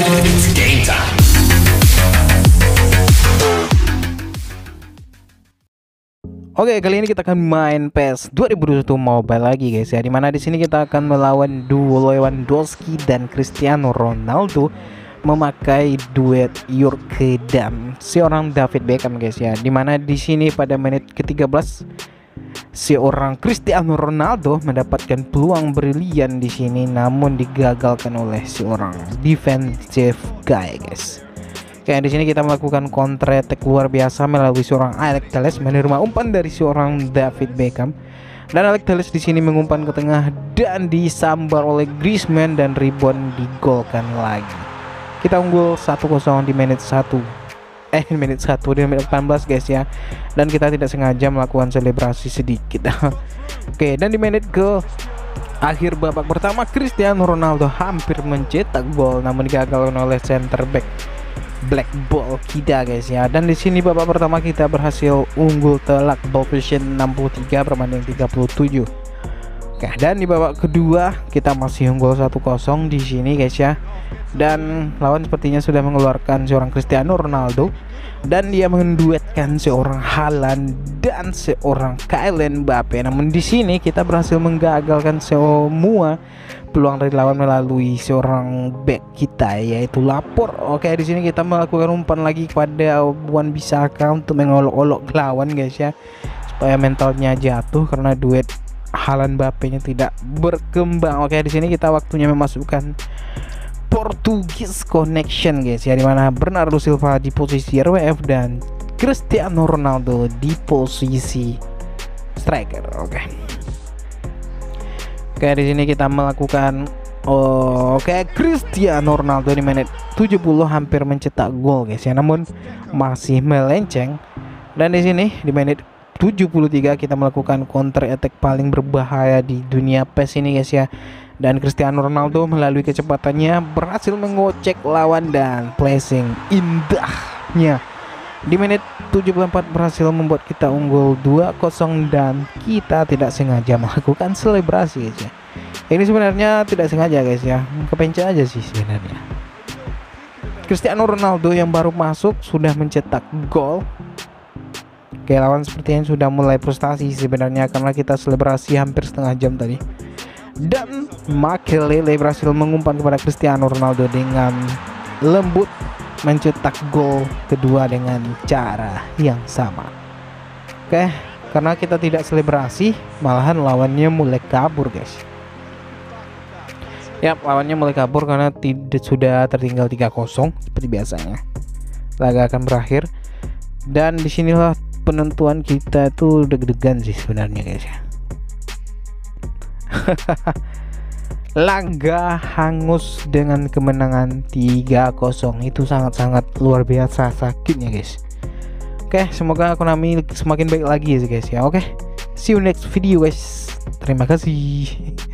It's game time. Oke, kali ini kita akan main PES 2021 Mobile lagi guys ya. Dimana di sini kita akan melawan duo Lewandowski dan Cristiano Ronaldo memakai duet Jurgen dan seorang David Beckham guys ya. Dimana di sini pada menit ke-13 seorang Cristiano Ronaldo mendapatkan peluang brilian di sini namun digagalkan oleh seorang defensive guy guys. Kayak di sini kita melakukan counter attack luar biasa melalui seorang Alex Telles menerima umpan dari seorang David Beckham dan Alex Telles di sini mengumpan ke tengah dan disambar oleh Griezmann dan rebound digolkan lagi. Kita unggul 1-0 di menit 1 di menit 18 guys ya. Dan kita tidak sengaja melakukan selebrasi sedikit. Oke, dan di menit ke akhir babak pertama Cristiano Ronaldo hampir mencetak gol namun digagalkan oleh center back Black Ball kita guys ya. Dan di sini babak pertama kita berhasil unggul telak ball position 63 berbanding 37. Oke, dan di babak kedua kita masih unggul 1-0 di sini guys ya. Dan lawan sepertinya sudah mengeluarkan seorang Cristiano Ronaldo dan dia menduetkan seorang Haaland dan seorang Kylian Mbappe. Namun di sini kita berhasil menggagalkan semua peluang dari lawan melalui seorang back kita yaitu Lapor. Oke, di sini kita melakukan umpan lagi kepada Wan Bissaka untuk mengolok-olok lawan guys ya, supaya mentalnya jatuh karena duet Haaland Mbappe-nya tidak berkembang. Oke, di sini kita waktunya memasukkan Portugis connection guys ya, dimana Bernardo Silva di posisi RWF dan Cristiano Ronaldo di posisi striker. Oke, di sini kita melakukan Cristiano Ronaldo di menit 70 hampir mencetak gol guys ya, namun masih melenceng. Dan di sini di menit 73 kita melakukan counter attack paling berbahaya di dunia PES ini guys ya. Dan Cristiano Ronaldo melalui kecepatannya berhasil mengocek lawan dan placing indahnya di menit 74 berhasil membuat kita unggul 2-0 dan kita tidak sengaja melakukan selebrasi guys ya. Ini sebenarnya tidak sengaja guys ya, kepencet aja sih sebenarnya. Cristiano Ronaldo yang baru masuk sudah mencetak gol. Oke, lawan sepertinya sudah mulai frustasi sebenarnya karena kita selebrasi hampir setengah jam tadi. Dan Makelele berhasil mengumpan kepada Cristiano Ronaldo dengan lembut mencetak gol kedua dengan cara yang sama. Oke, karena kita tidak selebrasi malahan lawannya mulai kabur guys. Yap, lawannya mulai kabur karena sudah tertinggal 3-0 seperti biasanya. Laga akan berakhir dan disinilah penentuan kita tuh deg-degan sih sebenarnya guys ya. Laga hangus dengan kemenangan 3-0 itu sangat-sangat luar biasa sakitnya guys. Oke, semoga Konami semakin baik lagi guys ya. Oke, see you next video guys. Terima kasih.